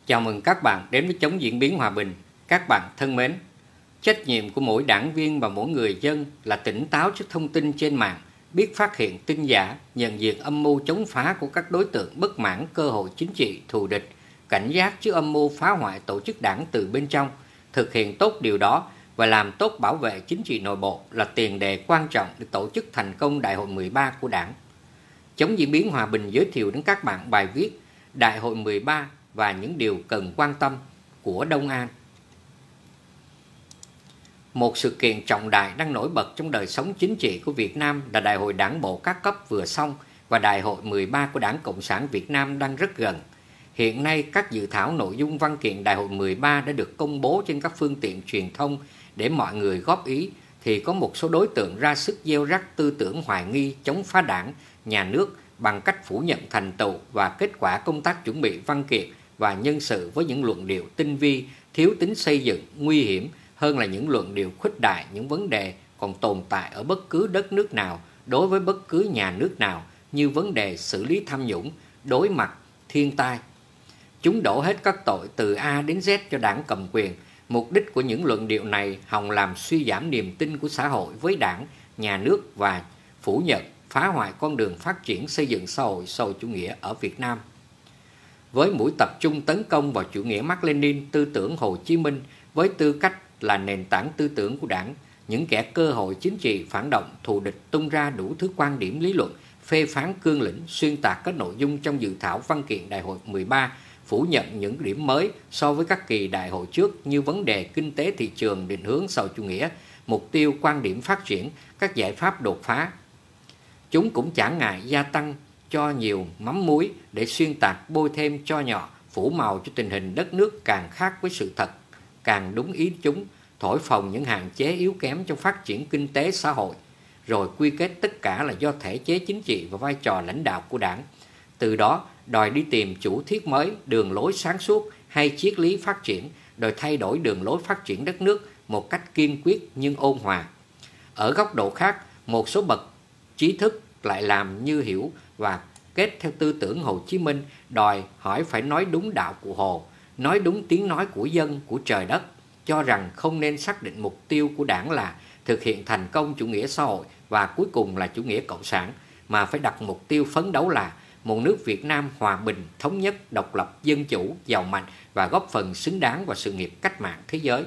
Chào mừng các bạn đến với Chống Diễn biến Hòa bình. Các bạn thân mến, trách nhiệm của mỗi đảng viên và mỗi người dân là tỉnh táo trước thông tin trên mạng, biết phát hiện tin giả, nhận diện âm mưu chống phá của các đối tượng bất mãn cơ hội chính trị thù địch, cảnh giác trước âm mưu phá hoại tổ chức đảng từ bên trong, thực hiện tốt điều đó và làm tốt bảo vệ chính trị nội bộ là tiền đề quan trọng để tổ chức thành công Đại hội 13 của Đảng. Chống Diễn biến Hòa bình giới thiệu đến các bạn bài viết Đại hội 13 và những điều cần quan tâm của Đông An. Một sự kiện trọng đại đang nổi bật trong đời sống chính trị của Việt Nam là Đại hội Đảng bộ các cấp vừa xong và Đại hội 13 của Đảng Cộng sản Việt Nam đang rất gần. Hiện nay, các dự thảo nội dung văn kiện Đại hội 13 đã được công bố trên các phương tiện truyền thông để mọi người góp ý, thì có một số đối tượng ra sức gieo rắc tư tưởng hoài nghi chống phá Đảng, nhà nước bằng cách phủ nhận thành tựu và kết quả công tác chuẩn bị văn kiện và nhân sự với những luận điệu tinh vi, thiếu tính xây dựng, nguy hiểm hơn là những luận điệu khuếch đại những vấn đề còn tồn tại ở bất cứ đất nước nào đối với bất cứ nhà nước nào, như vấn đề xử lý tham nhũng, đối mặt thiên tai. Chúng đổ hết các tội từ A đến Z cho đảng cầm quyền. Mục đích của những luận điệu này hòng làm suy giảm niềm tin của xã hội với đảng, nhà nước và phủ nhận, phá hoại con đường phát triển xây dựng xã hội xã chủ nghĩa ở Việt Nam. Với mũi tập trung tấn công vào chủ nghĩa Mác Lênin, tư tưởng Hồ Chí Minh với tư cách là nền tảng tư tưởng của đảng, những kẻ cơ hội chính trị phản động thù địch tung ra đủ thứ quan điểm lý luận, phê phán cương lĩnh, xuyên tạc các nội dung trong dự thảo văn kiện Đại hội 13, phủ nhận những điểm mới so với các kỳ đại hội trước như vấn đề kinh tế thị trường, định hướng xã chủ nghĩa, mục tiêu quan điểm phát triển, các giải pháp đột phá. Chúng cũng chẳng ngại gia tăng cho nhiều mắm muối để xuyên tạc, bôi thêm cho nhỏ, phủ màu cho tình hình đất nước càng khác với sự thật, càng đúng ý chúng, thổi phồng những hạn chế yếu kém trong phát triển kinh tế xã hội, rồi quy kết tất cả là do thể chế chính trị và vai trò lãnh đạo của đảng. Từ đó, đòi đi tìm chủ thuyết mới, đường lối sáng suốt hay triết lý phát triển, đòi thay đổi đường lối phát triển đất nước một cách kiên quyết nhưng ôn hòa. Ở góc độ khác, một số bậc trí thức lại làm như hiểu và kết theo tư tưởng Hồ Chí Minh, đòi hỏi phải nói đúng đạo của Hồ, nói đúng tiếng nói của dân, của trời đất, cho rằng không nên xác định mục tiêu của đảng là thực hiện thành công chủ nghĩa xã hội và cuối cùng là chủ nghĩa cộng sản, mà phải đặt mục tiêu phấn đấu là một nước Việt Nam hòa bình, thống nhất, độc lập, dân chủ, giàu mạnh và góp phần xứng đáng vào sự nghiệp cách mạng thế giới.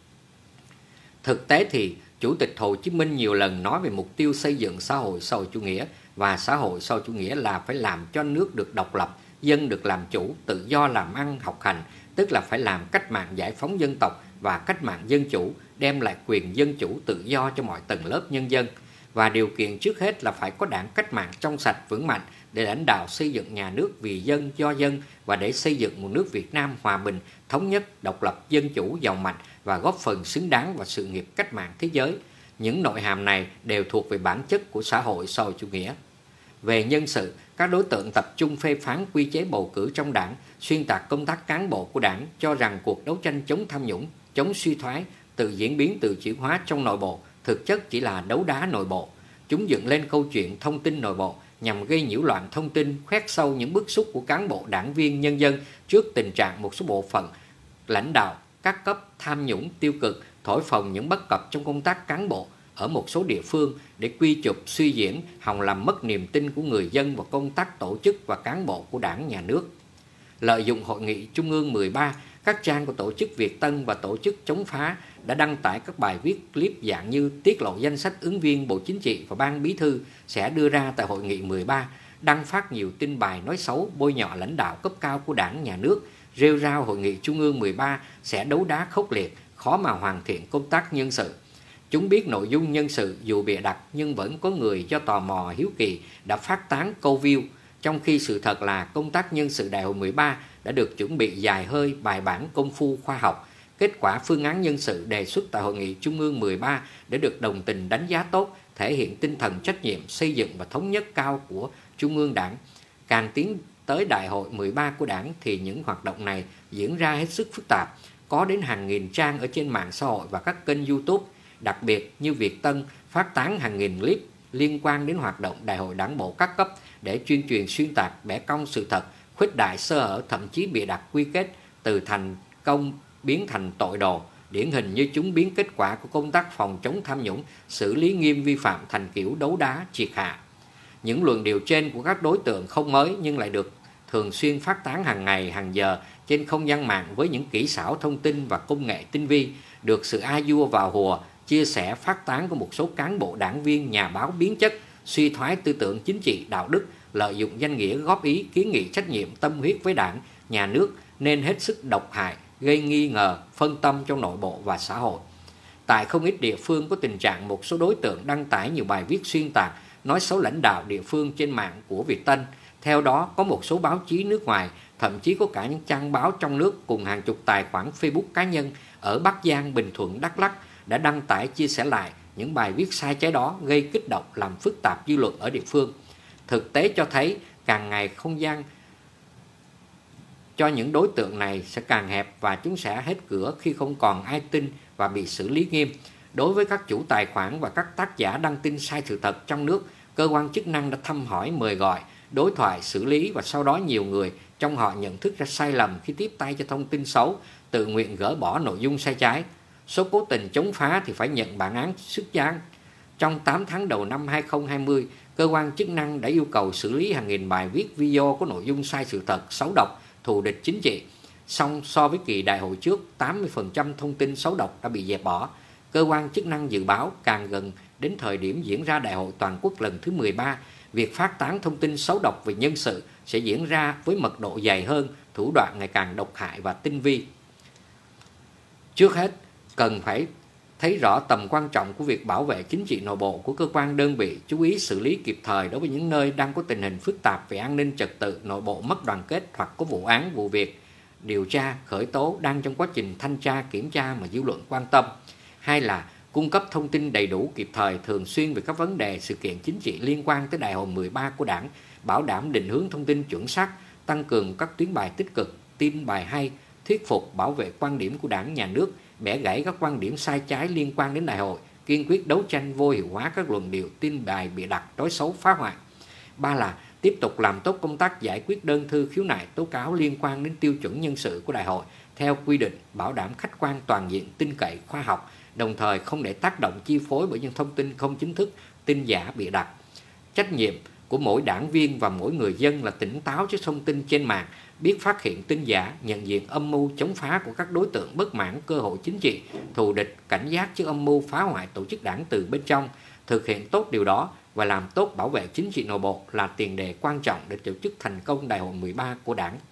Thực tế thì, Chủ tịch Hồ Chí Minh nhiều lần nói về mục tiêu xây dựng xã hội xã hội chủ nghĩa, và xã hội xã hội chủ nghĩa là phải làm cho nước được độc lập, dân được làm chủ, tự do làm ăn, học hành, tức là phải làm cách mạng giải phóng dân tộc và cách mạng dân chủ, đem lại quyền dân chủ tự do cho mọi tầng lớp nhân dân. Và điều kiện trước hết là phải có đảng cách mạng trong sạch vững mạnh để lãnh đạo xây dựng nhà nước vì dân, do dân và để xây dựng một nước Việt Nam hòa bình, thống nhất, độc lập, dân chủ, giàu mạnh và góp phần xứng đáng vào sự nghiệp cách mạng thế giới. Những nội hàm này đều thuộc về bản chất của xã hội xã hội chủ nghĩa. Về nhân sự, các đối tượng tập trung phê phán quy chế bầu cử trong đảng, xuyên tạc công tác cán bộ của đảng, cho rằng cuộc đấu tranh chống tham nhũng, chống suy thoái, tự diễn biến tự chuyển hóa trong nội bộ, thực chất chỉ là đấu đá nội bộ. Chúng dựng lên câu chuyện thông tin nội bộ nhằm gây nhiễu loạn thông tin, khoét sâu những bức xúc của cán bộ, đảng viên, nhân dân trước tình trạng một số bộ phận lãnh đạo các cấp tham nhũng tiêu cực, thổi phồng những bất cập trong công tác cán bộ ở một số địa phương để quy chụp, suy diễn, hòng làm mất niềm tin của người dân vào công tác tổ chức và cán bộ của đảng, nhà nước. Lợi dụng Hội nghị Trung ương 13, các trang của Tổ chức Việt Tân và Tổ chức Chống phá đã đăng tải các bài viết clip dạng như tiết lộ danh sách ứng viên Bộ Chính trị và Ban Bí thư sẽ đưa ra tại Hội nghị 13, đăng phát nhiều tin bài nói xấu, bôi nhọ lãnh đạo cấp cao của đảng, nhà nước, rêu rao Hội nghị Trung ương 13 sẽ đấu đá khốc liệt, khó mà hoàn thiện công tác nhân sự. Chúng biết nội dung nhân sự dù bịa đặt nhưng vẫn có người do tò mò hiếu kỳ đã phát tán câu view, trong khi sự thật là công tác nhân sự Đại hội 13 đã được chuẩn bị dài hơi, bài bản, công phu, khoa học. Kết quả phương án nhân sự đề xuất tại Hội nghị Trung ương 13 đã được đồng tình đánh giá tốt, thể hiện tinh thần trách nhiệm, xây dựng và thống nhất cao của Trung ương Đảng. Càng tiến tới Đại hội 13 của Đảng thì những hoạt động này diễn ra hết sức phức tạp, có đến hàng nghìn trang ở trên mạng xã hội và các kênh YouTube, đặc biệt như Việt Tân phát tán hàng nghìn clip liên quan đến hoạt động Đại hội Đảng bộ các cấp để tuyên truyền xuyên tạc, bẻ cong sự thật, khuếch đại sơ hở, thậm chí bịa đặt quy kết từ thành công biến thành tội đồ. Điển hình như chúng biến kết quả của công tác phòng chống tham nhũng, xử lý nghiêm vi phạm thành kiểu đấu đá triệt hạ. Những luận điệu trên của các đối tượng không mới nhưng lại được thường xuyên phát tán hàng ngày, hàng giờ trên không gian mạng với những kỹ xảo thông tin và công nghệ tinh vi, được sự a dua vào hùa, chia sẻ phát tán của một số cán bộ đảng viên, nhà báo biến chất, suy thoái tư tưởng chính trị, đạo đức, lợi dụng danh nghĩa góp ý, kiến nghị trách nhiệm, tâm huyết với đảng, nhà nước nên hết sức độc hại, gây nghi ngờ, phân tâm trong nội bộ và xã hội. Tại không ít địa phương có tình trạng một số đối tượng đăng tải nhiều bài viết xuyên tạc, nói xấu lãnh đạo địa phương trên mạng của Việt Tân. Theo đó, có một số báo chí nước ngoài, thậm chí có cả những trang báo trong nước cùng hàng chục tài khoản Facebook cá nhân ở Bắc Giang, Bình Thuận, Đắk Lắk đã đăng tải chia sẻ lại những bài viết sai trái đó, gây kích động, làm phức tạp dư luận ở địa phương. Thực tế cho thấy càng ngày không gian cho những đối tượng này sẽ càng hẹp và chúng sẽ hết cửa khi không còn ai tin và bị xử lý nghiêm. Đối với các chủ tài khoản và các tác giả đăng tin sai sự thật trong nước, cơ quan chức năng đã thăm hỏi, mời gọi, đối thoại, xử lý và sau đó nhiều người trong họ nhận thức ra sai lầm khi tiếp tay cho thông tin xấu, tự nguyện gỡ bỏ nội dung sai trái. Số cố tình chống phá thì phải nhận bản án xứng đáng. Trong 8 tháng đầu năm 2020, cơ quan chức năng đã yêu cầu xử lý hàng nghìn bài viết video có nội dung sai sự thật, xấu độc, thù địch chính trị. Song so với kỳ đại hội trước, 80% thông tin xấu độc đã bị dẹp bỏ. Cơ quan chức năng dự báo càng gần đến thời điểm diễn ra đại hội toàn quốc lần thứ 13, việc phát tán thông tin xấu độc về nhân sự sẽ diễn ra với mật độ dày hơn, thủ đoạn ngày càng độc hại và tinh vi. Trước hết, cần phải thấy rõ tầm quan trọng của việc bảo vệ chính trị nội bộ của cơ quan đơn vị, chú ý xử lý kịp thời đối với những nơi đang có tình hình phức tạp về an ninh trật tự, nội bộ mất đoàn kết hoặc có vụ án, vụ việc, điều tra, khởi tố đang trong quá trình thanh tra, kiểm tra mà dư luận quan tâm. Hai là cung cấp thông tin đầy đủ, kịp thời, thường xuyên về các vấn đề, sự kiện chính trị liên quan tới đại hội 13 của Đảng, bảo đảm định hướng thông tin chuẩn xác, tăng cường các tuyến bài tích cực, tin bài hay, thuyết phục, bảo vệ quan điểm của Đảng, nhà nước, bẻ gãy các quan điểm sai trái liên quan đến đại hội, kiên quyết đấu tranh vô hiệu hóa các luận điệu, tin bài bịa đặt, nói xấu, phá hoại. Ba là tiếp tục làm tốt công tác giải quyết đơn thư, khiếu nại, tố cáo liên quan đến tiêu chuẩn nhân sự của đại hội theo quy định, bảo đảm khách quan, toàn diện, tin cậy, khoa học, đồng thời không để tác động chi phối bởi những thông tin không chính thức, tin giả bịa đặt. Trách nhiệm của mỗi đảng viên và mỗi người dân là tỉnh táo trước thông tin trên mạng, biết phát hiện tin giả, nhận diện âm mưu chống phá của các đối tượng bất mãn cơ hội chính trị, thù địch, cảnh giác trước âm mưu phá hoại tổ chức đảng từ bên trong. Thực hiện tốt điều đó và làm tốt bảo vệ chính trị nội bộ là tiền đề quan trọng để tổ chức thành công đại hội 13 của Đảng.